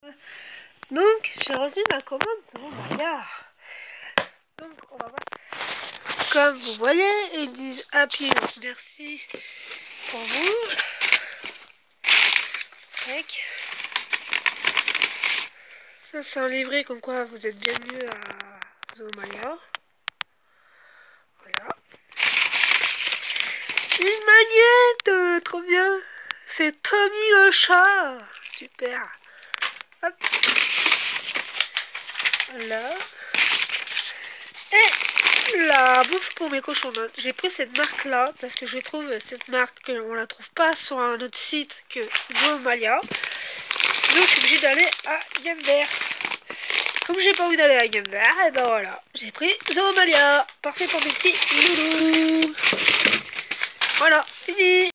Donc, j'ai reçu ma commande sur mon Maya. Donc, on va voir. Comme vous voyez, ils disent Happy, donc merci pour vous. Tac. Ça, c'est un livret comme quoi vous êtes bienvenue à Zoomalia. Voilà. Une magnette, trop bien. C'est Tommy le chat. Super. Hop. Voilà. Et la bouffe pour mes cochons. J'ai pris cette marque là parce que je trouve cette marque on la trouve pas sur un autre site que Zoomalia. Donc je suis obligée d'aller à Gamber. Comme j'ai pas envie d'aller à Gamber, et ben voilà, j'ai pris Zoomalia. Parfait pour mes petits loulous. Voilà, fini.